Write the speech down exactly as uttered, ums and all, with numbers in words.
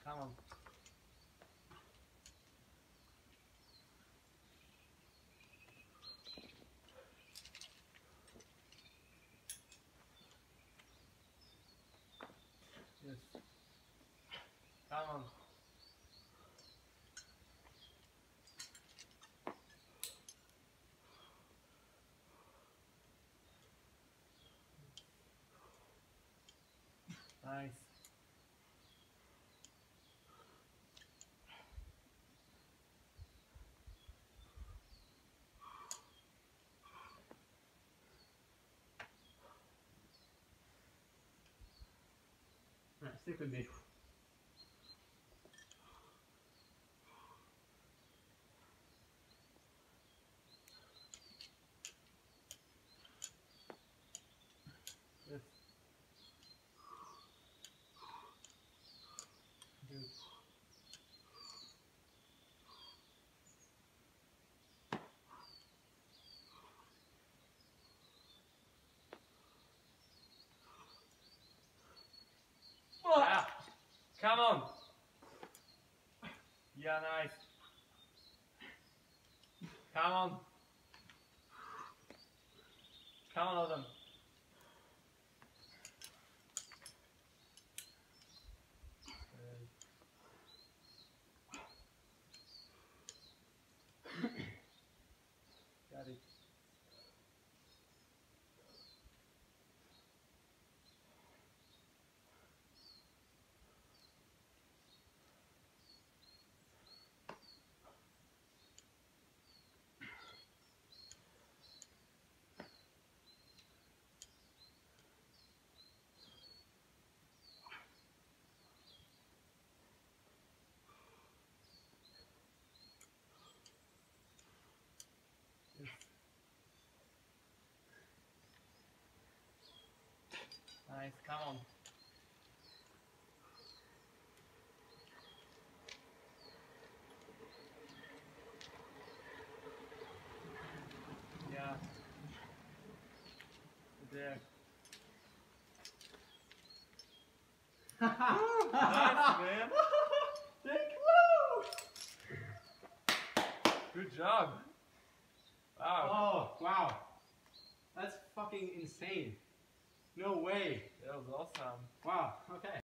Come on. Yes. Come on. Nice. Right, stick with me. Yes. Good. Yeah. Come on. Yeah, nice. Come on. Come on, Adam. Got it. Yes. Nice, come on. Yeah. There. Nice, man. They're close. Good job. Wow. Oh, wow. That's fucking insane. No way. That was awesome. Wow, okay.